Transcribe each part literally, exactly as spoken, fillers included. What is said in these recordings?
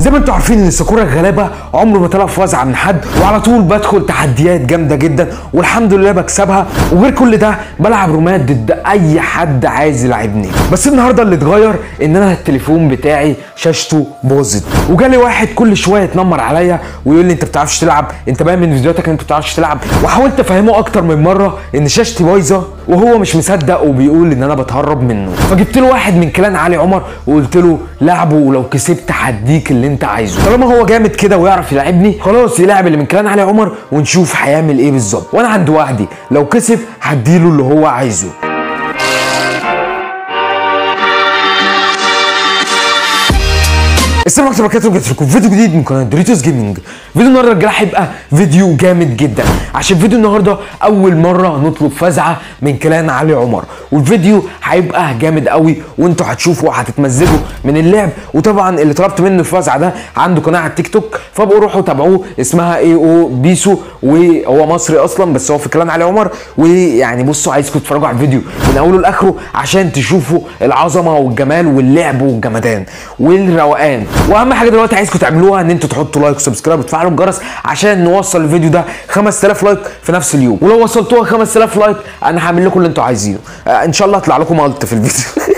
زي ما انتوا عارفين ان ساكورا الغلابه عمره ما طلع في وزعه من حد، وعلى طول بدخل تحديات جامده جدا والحمد لله بكسبها، وغير كل ده بلعب رومات ضد اي حد عايز يلعبني. بس النهارده اللي اتغير ان انا التليفون بتاعي شاشته باظت، وجالي واحد كل شويه يتنمر عليا ويقول لي انت بتعرفش تلعب، انت باين من فيديوهاتك ان انت بتعرفش تلعب، وحاولت افهمه اكتر من مره ان شاشتي بايظه وهو مش مصدق وبيقول ان انا بتهرب منه. فجبت له واحد من كلان علي عمر وقلت له لعبه ولو كسبت هديك اللي انت عايزه. طالما هو جامد كده ويعرف يلعبني خلاص يلعب اللي من كلان علي عمر ونشوف هيعمل ايه بالظبط، وانا عند وعدي لو كسب هديله اللي هو عايزه. السلام عليكم ورحمه الله وبركاته، لكم فيديو جديد من قناه دوريتوس جيمنج. فيديو النهارده يا رجاله هيبقى فيديو جامد جدا، عشان فيديو النهارده اول مره نطلب فزعه من كلان علي عمر، والفيديو هيبقى جامد قوي وانتوا هتشوفوا وهتتمزجوا من اللعب. وطبعا اللي طلبت منه الفزعه ده عنده قناه على التيك توك، فابقوا روحوا تابعوه، اسمها اي او بيسو، وهو مصري اصلا بس هو في كلان علي عمر. ويعني بصوا عايزكم تتفرجوا على الفيديو من اوله لاخره عشان تشوفوا العظمه والجمال واللعب والجمدان والروقان. واهم حاجه دلوقتي عايزكم تعملوها ان انتوا تحطوا لايك وسبسكرايب وتفعلوا الجرس عشان نوصل الفيديو ده خمسة آلاف لايك في نفس اليوم، ولو وصلتوها خمسة آلاف لايك انا هعمل لكم اللي انتوا عايزينه. آه ان شاء الله هطلع لكم ملط في الفيديو.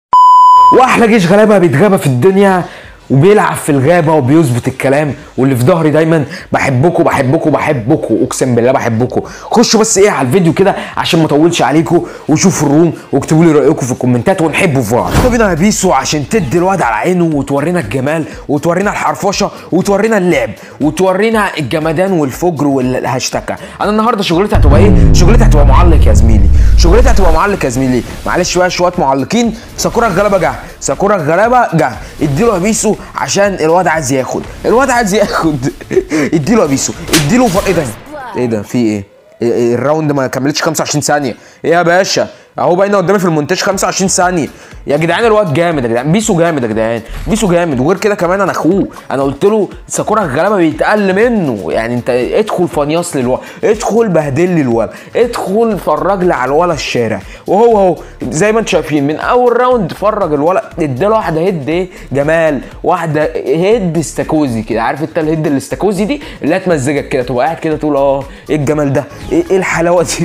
واحلى جيش غلابه بيتغابى في الدنيا وبيلعب في الغابه وبيظبط الكلام، واللي في ظهري دايما بحبكم بحبكم بحبكم اقسم بالله بحبكم. خشوا بس ايه على الفيديو كده عشان ما اطولش عليكم، وشوفوا الروم واكتبوا لي رايكم في الكومنتات ونحبوا في بعض. طب يا بيسو عشان تدي الواد على عينه وتورينا الجمال وتورينا الحرفشه وتورينا اللعب وتورينا الجمدان والفجر والهاشتاكه. انا النهارده شغلتي هتبقى ايه؟ شغلتي هتبقى معلق يا زميلي، شغلتي هتبقى معلق يا زميلي. معلش بقى شويه معلقين. ساكورا الغلابه جه، ساكورا الغلابه جه، اديله يا بيسو عشان الواد عايز ياخد، الواد عايز ياخد. اديله يا بيسو، اديله فر... ايه ده؟ ايه ده؟ في ايه؟ إيه الراوند ما كملتش خمسة وعشرين ثانيه. ايه يا باشا؟ اهو باينه قدامي في المونتاج خمسة وعشرين ثانيه. يا جدعان الواد جامد يا جدعان، بيسو جامد يا جدعان، بيسو جامد. وغير كده كمان انا اخوه، انا قلت له ساكورا الغلابه بيتقل منه، يعني انت ادخل فنياص للولا، ادخل بهدل لي الولا، ادخل فرج لي على الولا الشارع. وهو اهو زي ما انتم شايفين من اول راوند فرج الولا، اداله واحده هيد ايه جمال، واحده هيد استاكوزي كده، عارف انت الهيد الاستاكوزي دي اللي هتمزجك كده، تبقى قاعد كده تقول اه ايه الجمال ده، ايه, إيه الحلاوه دي.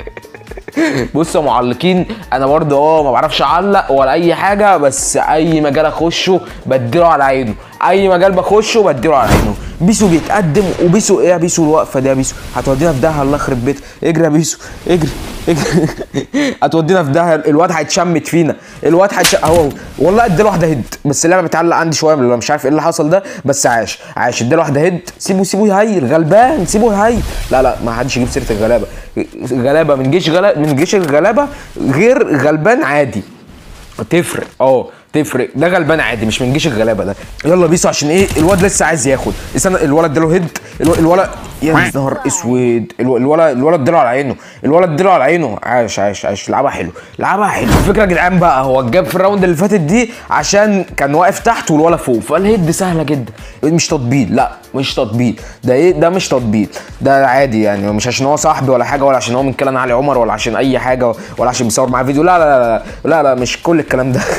بصوا يا معلقين انا برضه اه ما بعرفش اعلق ولا اي حاجه، بس اي مجال اخشه بديله على عينه، اي مجال بخشه بديله على عينه. بيسو بيتقدم، وبيسو ايه يا بيسو الوقفه دي يا بيسو؟ هتودينا في داهيه الله يخرب بيتك. اجري يا بيسو اجري اجري. هتودينا في داهيه، الواد هيتشمت فينا، الواد هيتشمت اهو. والله اديله واحده هيد، بس اللعبه بتعلق عندي شويه مش عارف ايه اللي حصل ده، بس عاش عاش. اديله واحده هيد، سيبه سيبه يهيل غلبان، سيبه يهيل. لا لا ما حدش يجيب سيره الغلابه، غلابه من جيش غلابه من جيش الغلابه غير غلبان عادي، تفرق اه تفرق. ده غلبان عادي مش من جيش الغلابه ده. يلا بيسو عشان ايه الواد لسه عايز ياخد. استنى الولد اداله هيد، الولد يا نهار اسود، الولد الولد اداله على عينه، الولد اداله على عينه. عاش عاش عاش، لعبها حلو لعبها حلو. الفكره يا جدعان بقى هو جاب في الراوند اللي فاتت دي عشان كان واقف تحت والولد فوق، فالهيد سهله جدا، مش تطبيل، لا مش تطبيل ده ايه، ده مش تطبيل، ده عادي يعني، مش عشان هو صاحبي ولا حاجه، ولا عشان هو من كلام علي عمر، ولا عشان اي حاجه، ولا عشان بيصور معاه فيديو، لا لا لا لا لا مش كل الكلام ده.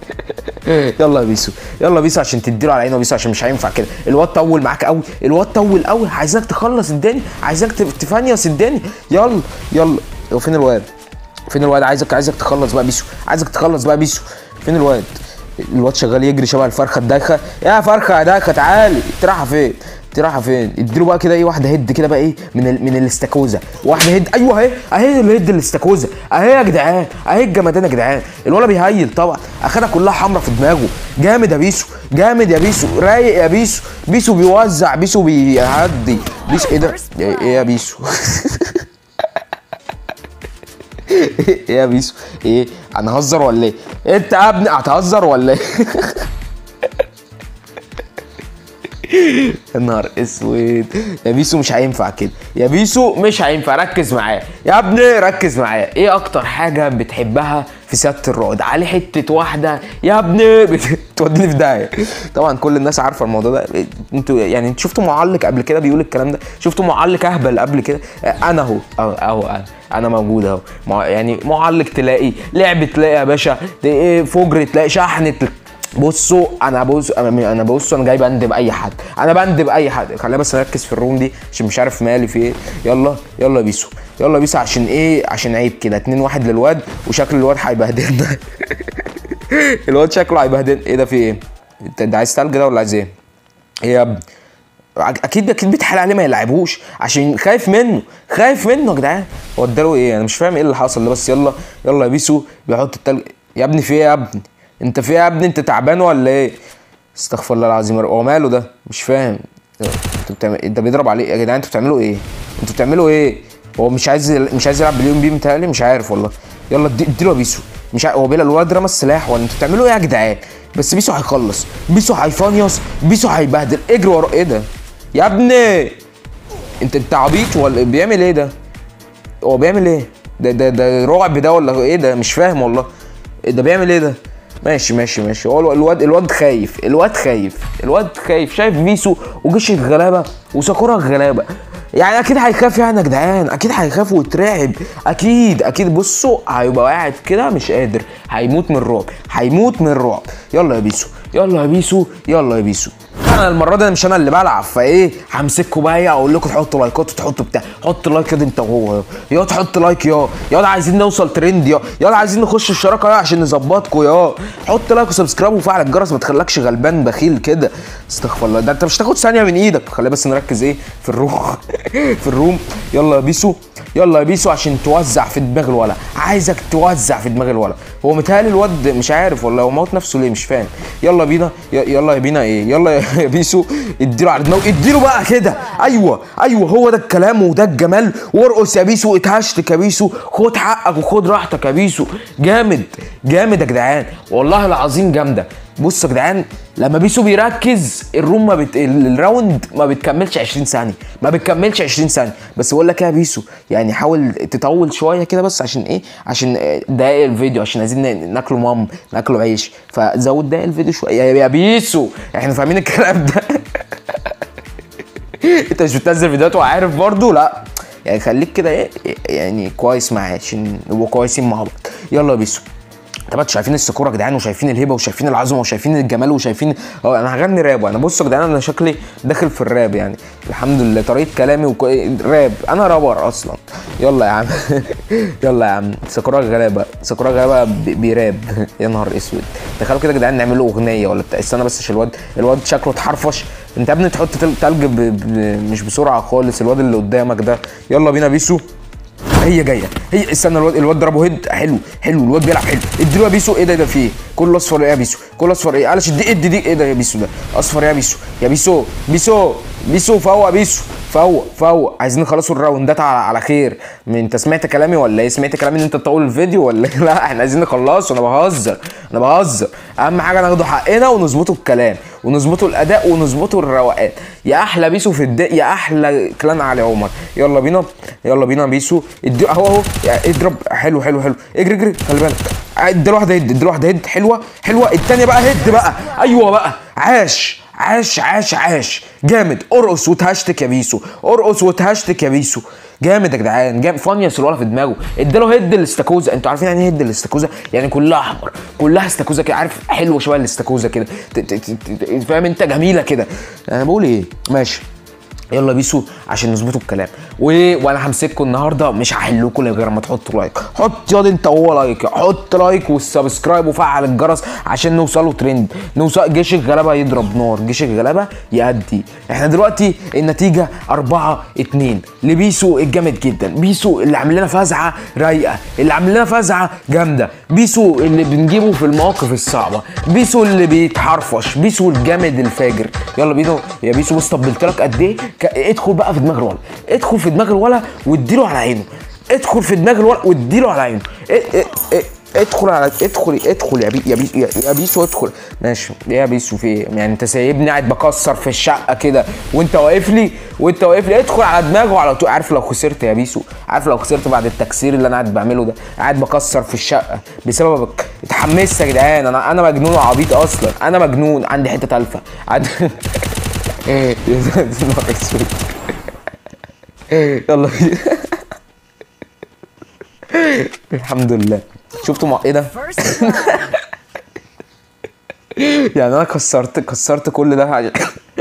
يلا يا بيسو يلا بيسو عشان تديله على عينه بيسو، عشان مش هينفع كده. الواد طول معاك قوي، الواد طول قوي، عايزك تخلص الدنيا، عايزك تفنيص الدنيا. يلا يلا هو فين الواد؟ فين الواد؟ عايزك عايزك تخلص بقى بيسو، عايزك تخلص بقى بيسو. فين الواد؟ الواد شغال يجري شبه الفرخه الدايخه. يا فرخه يا دايخه تعالي، انت رايحه فين؟ انت رايحه فين؟ اديله بقى كده ايه واحده هيد كده بقى ايه من ال من الاستاكوزا، واحده هيد. ايوه اهي اهي الهيد الاستاكوزا اهي يا جدعان، اهي الجمدان يا جدعان. الولا بيهيل طبعا، اخدها كلها حمرا في دماغه. جامد يا بيسو جامد يا بيسو، رايق يا بيسو، بيسو بيوزع، بيسو بيهدي، بيسو ايه ده؟ ايه يا بيسو؟ ايه يا بيسو؟ ايه انا هزر ولا ايه؟ انت يا ابني هتهزر ولا ايه؟ يا نهار اسود يا بيسو، مش هينفع كده يا بيسو، مش هينفع. ركز معايا يا ابني ركز معايا. ايه اكتر حاجه بتحبها في سياده الرائد؟ عليه حته واحده يا ابني بتوديني في داهيه. طبعا كل الناس عارفه الموضوع ده، انتوا يعني انتوا شفتوا معلق قبل كده بيقول الكلام ده؟ شفتوا معلق اهبل قبل كده؟ انا اهو اهو اهو انا انا موجود اهو. يعني معلق تلاقي، لعب تلاقي يا باشا، فجر تلاقي، شحن بصوا انا بص انا انا بص انا جاي بندب اي حد، انا بندب اي حد. خلينا بس نركز في الروم دي عشان مش عارف مالي في ايه. يلا يلا بيسو، يلا بيسو، عشان ايه؟ عشان عيب كده. اتنين واحد للواد، وشكل الواد هيبهدلنا. الواد شكله هيبهدلنا. ايه ده؟ في ايه؟ انت ده عايز تلج ده ولا عايز ايه؟ ايه يا ابني؟ اكيد اكيد بيتحال عليه ما يلعبوش عشان خايف منه، خايف منه يا جدعان. هو اداله ايه؟ انا مش فاهم ايه اللي حصل ده. بس يلا يلا يا بيسو بيحط التلج. يا ابني في ايه يا ابني؟ انت في ايه يا ابني؟ انت تعبان ولا ايه؟ استغفر الله العظيم. هو ماله ده؟ مش فاهم. انتوا بتعمل انت بيضرب عليه يا جدعان؟ انتوا بتعملوا ايه؟ انتوا بتعملوا ايه؟ هو مش عايز مش عايز يلعب باليوم بيه متهيألي، مش عارف والله. يلا اديله يا بيسو. مش عارف هو بيلا الواد رمى السلاح ولا انتوا بتعملوا ايه يا جدعان؟ بس بيسو هيخلص، بيسو هيفانيص، بيسو هيبهدل. اجري ورا. ايه ده يا ابني؟ انت انت عبيط ولا بيعمل ايه ده؟ هو بيعمل ايه؟ ده ده ده رعب ده ولا ايه ده؟ مش فاهم والله. ده بيعمل ايه ده؟ ماشي ماشي ماشي. هو الواد الواد خايف، الواد خايف، الواد خايف. شايف بيسو وجيش الغلابه وساكورا الغلابه، يعني اكيد هيخاف يعني يا جدعان، اكيد هيخاف ويترعب، اكيد اكيد. بصوا هيبقى قاعد كده مش قادر، هيموت من الرعب، هيموت من الرعب. يلا يا بيسو، يلا يا بيسو، يلا يا بيسو. انا المره دي مش انا اللي بلعب، فايه همسككوا بقى. ايه اقول لكم تحطوا لايكات وتحطوا بتاع. حط لايك كده انت وهو يا تحط لايك يا يا عايزين نوصل ترند يا يا عايزين نخش الشراكه يا عشان نظبطكم يا. حط لايك وسبسكرايب وفعل الجرس، ما تخلكش غلبان بخيل كده. استغفر الله، ده انت مش تاخد ثانيه من ايدك. خلينا بس نركز ايه في الروم. في الروم. يلا يا بيسو، يلا يا بيسو عشان توزع في دماغ الولا. عايزك توزع في دماغ الولا. هو متهيألي الواد مش عارف والله هو موت نفسه ليه، مش فاهم. يلا بينا يلا يا بينا ايه. يلا يا بيسو اديله على دماغه، اديله بقى كده. ايوه ايوه هو ده الكلام وده الجمال. وارقص يا بيسو، اتهشتك يا بيسو، خد حقك وخد راحتك يا بيسو. جامد جامد يا جدعان، والله العظيم جامده. بصوا يا جدعان لما بيسو بيركز الروم ما بت... الراوند ما بتكملش عشرين ثانيه، ما بتكملش عشرين ثانيه. بس بقول لك ايه يا بيسو، يعني حاول تطول شويه كده بس عشان ايه؟ عشان دقايق الفيديو، عشان عايزين ناكلوا مام ناكلوا عيش، فزود دقايق الفيديو شويه يا بيسو. احنا فاهمين الكلام ده. انت مش بتنزل فيديوهات وعارف برضو؟ لا يعني خليك كده ايه يعني كويس معايا عشان نبقوا كويسين مع بعض. يلا يا بيسو. طبعا شايفين السكوره يا جدعان، وشايفين الهبه، وشايفين العظمه، وشايفين الجمال، وشايفين اه انا هغني راب. انا بصوا يا جدعان انا شكلي داخل في الراب يعني، الحمد لله. طريقه كلامي وكو... راب، انا رابر اصلا. يلا يا عم. يلا يا عم. سكوره غلابه، سكوره غلابه بيراب. يا نهار اسود. تخيلوا كده يا جدعان نعملوا اغنيه ولا بتاع. استنى بس عشان الواد الواد شكله اتحرفش. انت يا ابني تحط تلج ب... ب... مش بسرعه خالص. الواد اللي قدامك ده. يلا بينا بيسو. هي جايه هي. استنى الواد الواد ضربه هيد. حلو حلو الواد بيلعب حلو. اديله يا بيسو. ايه ده ده فيه كله اصفر يا بيسو، كله اصفر. ايه معلش دي ادي دي. ايه ده يا بيسو ده اصفر يا بيسو. يا بيسو بيسو بيسو فوق بيسو، فوق فوق. عايزين نخلصوا الراوندات على, على خير. انت سمعت كلامي ولا ايه؟ سمعت كلامي ان انت تطول الفيديو ولا ايه؟ لا احنا عايزين نخلصه. انا بهزر انا بهزر. اهم حاجه ناخدوا حقنا ونظبطوا الكلام ونظبطوا الاداء ونظبطوا الروقان. يا احلى بيسو في الدق، يا احلى كلان علي عمر. يلا بينا يلا بينا بيسو. ادي اهو اهو اضرب. حلو حلو حلو. اجري اجري خلي بالك. ادي واحده هيد، ادي واحده هيد. حلوه حلوه. الثانيه بقى هيد بقى. ايوه بقى. عاش عاش عاش عاش. جامد. ارقص وتهشتك يا بيسو، ارقص وتهشتك يا بيسو. جامد يا جدعان. جامد. فانيس الولا في دماغه. اداله هيد الاستاكوزا. انتوا عارفين يعني ايه هيد الاستاكوزا؟ يعني كلها احمر، كلها استاكوزا كده. عارف حلوه شويه الاستاكوزا كده، فاهم انت؟ جميله كده. انا بقول ايه؟ ماشي. يلا بيسو عشان نظبطوا الكلام. و... وانا همسككم النهارده مش هحلكم غير ما تحطوا لايك. حط ياض انت وهو لايك، حط لايك والسبسكرايب وفعل الجرس عشان نوصلوا ترند. نوصل جيش الغلابه يضرب نار، جيش الغلابه يأدي. احنا دلوقتي النتيجه أربعة اتنين لبيسو الجامد جدا. بيسو اللي عامل لنا فزعه رايقه، اللي عامل لنا فزعه جامده. بيسو اللي بنجيبه في المواقف الصعبه، بيسو اللي بيتحرفش، بيسو الجامد الفاجر. يلا بينا يا بيسو. بص طبلت لك قد ايه. ادخل بقى في دماغ الولا، ادخل في دماغ الولا واديله على عينه. ادخل في دماغ الولا واديله على عينه. ادخل على ادخل ادخل يا بي يا بيسو يا بيسو ادخل. ماشي. ايه يا بيسو في ايه؟ يعني انت سايبني قاعد بكسر في الشقه كده وانت واقف لي وانت واقف لي. ادخل على دماغه على طول. عارف لو خسرت يا بيسو، عارف لو خسرت بعد التكسير اللي انا قاعد بعمله ده، قاعد بكسر في الشقه بسببك. اتحمست يا جدعان. انا انا مجنون وعبيط اصلا. انا مجنون عندي حته تالفه عند... ايه يلا. الحمد لله. شفتوا مع ايه ده؟ يعني انا كسرت كسرت كل ده عشان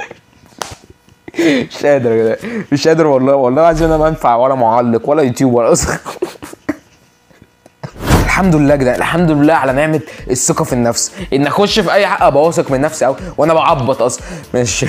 مش قادر يا جدعان، مش قادر والله، والله العظيم انا ما انفع ولا معلق ولا يوتيوب ولا اصلا. الحمد لله يا جدعان، الحمد لله على نعمه الثقه في النفس، ان اخش في اي حق ابقى واثق من نفسي قوي وانا بعبط اصلا مش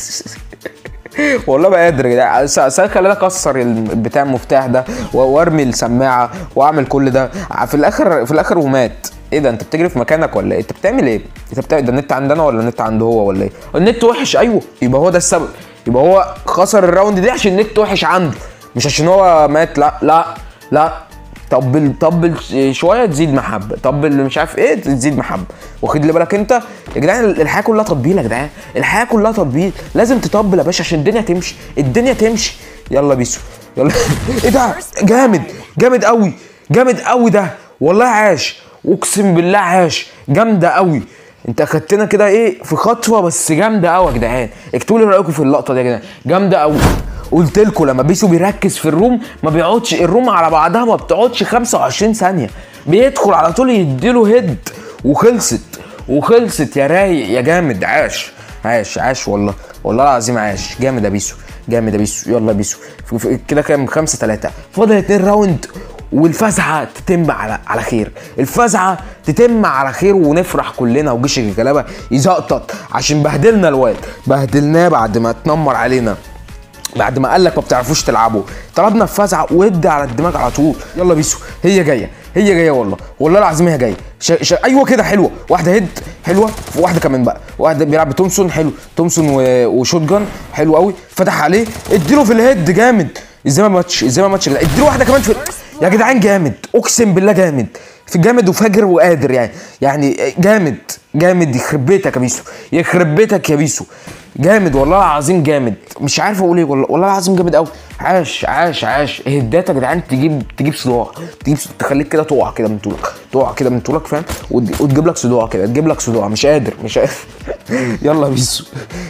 والله ما قادر يا جدعان. خليني اكسر البتاع المفتاح ده وارمي السماعه واعمل كل ده في الاخر، في الاخر ومات. ايه ده انت بتجري في مكانك ولا ايه؟ انت بتعمل ايه؟ انت بتعمل ده النت عندنا ولا النت عنده هو ولا ايه؟ النت وحش، ايوه يبقى هو ده السبب، يبقى هو خسر الراوند دي عشان النت وحش عنده مش عشان هو مات. لا لا لا، طبل طبل شويه تزيد محبه، طبل مش عارف ايه تزيد محبه، واخد لي بالك انت يا جدعان؟ الحياه كلها تطبيل يا جدعان، الحياه كلها تطبيل، لازم تطبل يا باشا عشان الدنيا تمشي، الدنيا تمشي. يلا بيسو يلا. ايه ده؟ جامد جامد قوي، جامد قوي ده والله، عاش اقسم بالله عاش، جامده قوي. انت اخدتنا كده ايه في خطوه بس جامده قوي يا جدعان. اكتبوا لي رايكم في اللقطه دي يا جدعان، جامده قوي. قلت لكم لما بيسو بيركز في الروم ما بيقعدش، الروم على بعضها ما بتقعدش خمسة وعشرين ثانيه، بيدخل على طول يديله هيد وخلصت وخلصت. يا رايق يا جامد، عاش عاش عاش والله، والله العظيم عاش، جامد يا بيسو، جامد يا بيسو. يلا بيسو كده كام؟ خمسة ثلاثة، فاضل اتنين راوند والفزعه تتم على على خير، الفزعه تتم على خير ونفرح كلنا وجيش الجلابه يزقطط عشان بهدلنا الواد، بهدلناه بعد ما اتنمر علينا، بعد ما قال لك ما بتعرفوش تلعبوا، طلبنا الفزعه وادي على الدماغ على طول. يلا بيسو هي جايه، هي جايه والله، والله العظيم هي جايه. شا... شا... ايوه كده حلوه، واحده هيد حلوه، واحده كمان بقى، واحده بيلعب بتومسون حلو، تومسون و... وشوت جان حلو قوي، فتح عليه اديله في الهيد جامد. ازاي ما ماتش، ازاي ما ماتش يا جدعان؟ اديله واحده كمان في يا جدعان، جامد اقسم بالله، جامد في جامد وفاجر وقادر يعني، يعني جامد جامد. يخرب بيتك يا بيسو، يخرب بيتك يا بيسو، جامد والله العظيم، جامد مش عارف اقول ايه، والله والله العظيم جامد قوي. عاش عاش عاش. هدات يا جدعان تجيب تجيب صداع، تجيب تخليك كده تقع كده من طولك، تقع كده من طولك فاهم، وتجيب لك صداع كده، تجيب لك صداع مش قادر مش قادر. يلا يا بيسو.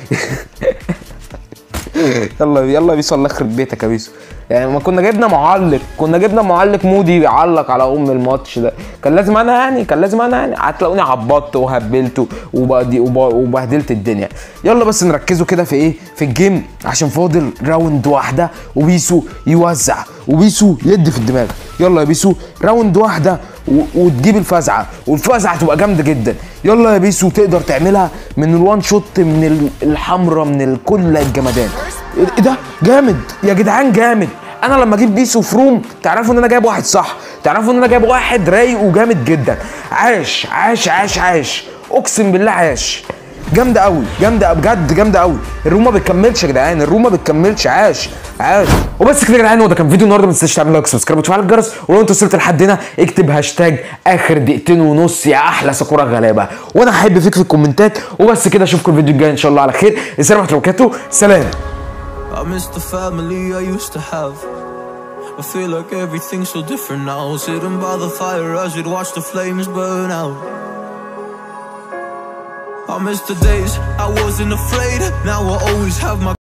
يلا يلا بيسو، الله يخرب بيتك يا بيسو. يعني ما كنا جبنا معلق، كنا جبنا معلق مودي بيعلق على ام الماتش ده، كان لازم انا يعني، كان لازم انا يعني، هتلاقوني عبطت وهبلت وبهدلت الدنيا. يلا بس نركزوا كده في ايه، في الجيم عشان فاضل راوند واحده وبيسو يوزع وبيسو يدي في الدماغ. يلا يا بيسو راوند واحده وتجيب الفزعه، والفزعه تبقى جامده جدا. يلا يا بيسو تقدر تعملها من الوان شوت، من الحمراء، من كل الجمدان. ايه ده؟ جامد يا جدعان، جامد. انا لما اجيب بيسو في روم تعرفوا ان انا جايب واحد صح، تعرفوا ان انا جايب واحد رايق وجامد جدا. عاش عاش عاش عاش اقسم بالله، عاش جامده قوي، جامده بجد، جامده قوي. الروم ما بتكملش يا جدعان، الروم ما بتكملش. عاش عاش. وبس كده يا جدعان، وده كان فيديو النهارده. ما تنساش تعمل لايك وسبسكرايب وتفعل الجرس، ولو انت وصلت لحد هنا اكتب هاشتاج اخر دقيقتين ونص يا احلى ساكورا غلابه، وانا هحب فيك في الكومنتات. وبس كده، اشوفكم الفيديو الجاي ان شاء الله على خير. السلام عليكم ورحمه الله وبركاته، سلام. I miss the family I used to have. I feel like everything's so different now. Sitting by the fire as we'd watch the flames burn out. I miss the days I wasn't afraid. Now I always have my